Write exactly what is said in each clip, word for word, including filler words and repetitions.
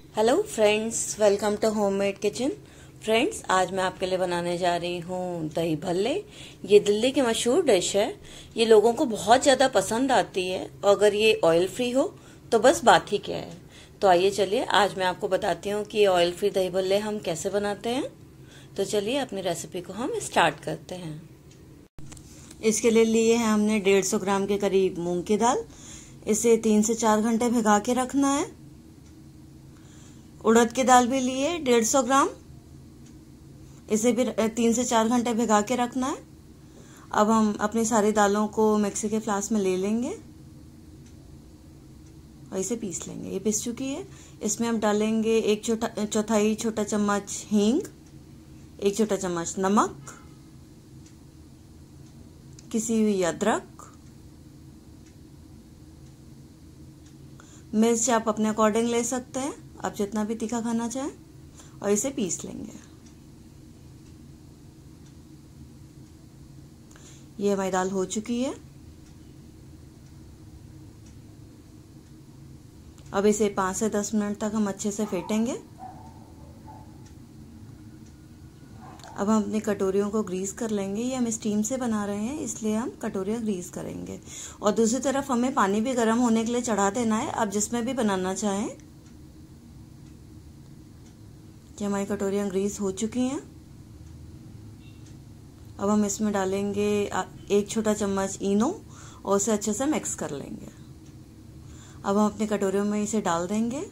Hello friends, welcome to homemade kitchen. Friends, आज मैं आपके लिए बनाने जा रही हूँ दही भल्ले। ये दिल्ली की मशहूर डिश है। ये लोगों को बहुत ज़्यादा पसंद आती है और अगर ये ऑयल फ्री हो तो बस बात ही क्या है। तो आइए चलिए आज मैं आपको बताती हूँ कि ये ऑयल फ्री दही भल्ले हम कैसे बनाते हैं। तो चलिए अपनी रेसिपी को हम स्टार्ट करते हैं। इसके लिए लिए हैं हमने डेढ़ सौ ग्राम के करीब मूंग की दाल। इसे तीन से चार घंटे भिगा के रखना है। उड़द की दाल भी लिए डेढ़ सौ ग्राम, इसे भी तीन से चार घंटे भिगा के रखना है। अब हम अपनी सारी दालों को मिक्सी के फ्लास्क में ले लेंगे और इसे पीस लेंगे। ये पीस चुकी है। इसमें हम डालेंगे एक छोटा चौथाई छोटा चम्मच हींग, एक छोटा चम्मच नमक, किसी हुई अदरक, मिर्च आप अपने अकॉर्डिंग ले सकते हैं, आप जितना भी तीखा खाना चाहें, और इसे पीस लेंगे। ये हमारी दाल हो चुकी है। अब इसे पाँच से दस मिनट तक हम अच्छे से फेंटेंगे। अब हम अपनी कटोरियों को ग्रीस कर लेंगे। ये हम स्टीम से बना रहे हैं इसलिए हम कटोरियाँ ग्रीस करेंगे। और दूसरी तरफ हमें पानी भी गर्म होने के लिए चढ़ा देना है, आप जिसमें भी बनाना चाहें। कि हमारी कटोरियाँ ग्रीस हो चुकी हैं। अब हम इसमें डालेंगे एक छोटा चम्मच इनो और उसे अच्छे से मिक्स कर लेंगे। अब हम अपनी कटोरियों में इसे डाल देंगे।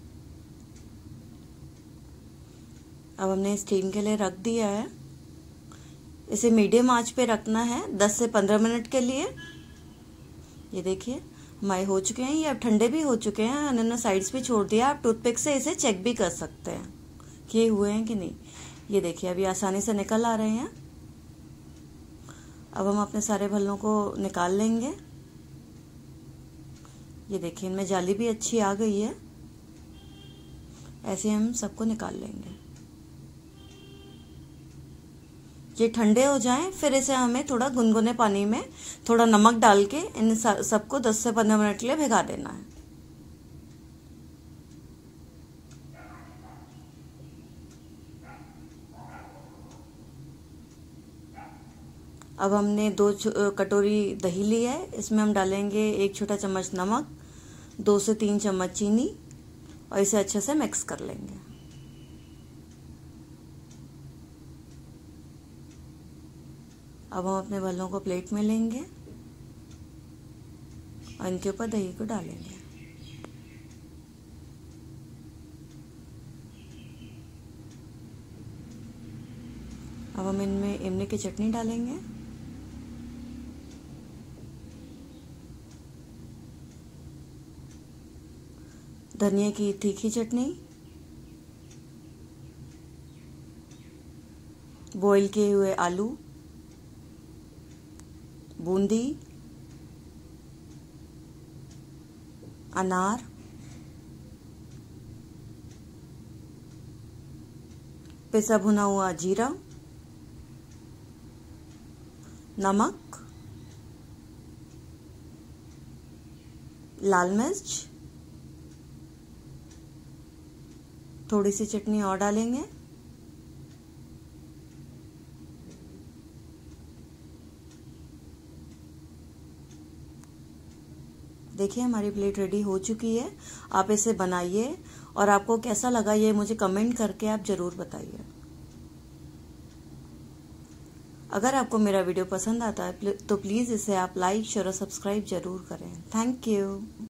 अब हमने स्टीम के लिए रख दिया है। इसे मीडियम आंच पे रखना है दस से पंद्रह मिनट के लिए। ये देखिए हमारे हो चुके हैं। ये अब ठंडे भी हो चुके हैं। इन्होंने साइड्स भी छोड़ दिया। आप टूथपिक से इसे चेक भी कर सकते हैं कि ये हुए हैं कि नहीं। ये देखिए अभी आसानी से निकल आ रहे हैं। अब हम अपने सारे भल्लों को निकाल लेंगे। ये देखिए इनमें जाली भी अच्छी आ गई है। ऐसे हम सबको निकाल लेंगे। ये ठंडे हो जाएं, फिर इसे हमें थोड़ा गुनगुने पानी में थोड़ा नमक डाल के इन सबको दस से पंद्रह मिनट के लिए भिगा देना है। अब हमने दो कटोरी दही ली है। इसमें हम डालेंगे एक छोटा चम्मच नमक, दो से तीन चम्मच चीनी और इसे अच्छे से मिक्स कर लेंगे। अब हम अपने भल्लों को प्लेट में लेंगे और इनके ऊपर दही को डालेंगे। अब हम इनमें इमली की चटनी डालेंगे। धनिया की तीखी चटनी, बॉईल किए हुए आलू, बूंदी, अनार, पिसा भुना हुआ जीरा, नमक, लाल मिर्च, थोड़ी सी चटनी और डालेंगे। देखिए हमारी प्लेट रेडी हो चुकी है। आप इसे बनाइए और आपको कैसा लगा ये मुझे कमेंट करके आप जरूर बताइए। अगर आपको मेरा वीडियो पसंद आता है तो प्लीज़ इसे आप लाइक शेयर और सब्सक्राइब जरूर करें। Thank you.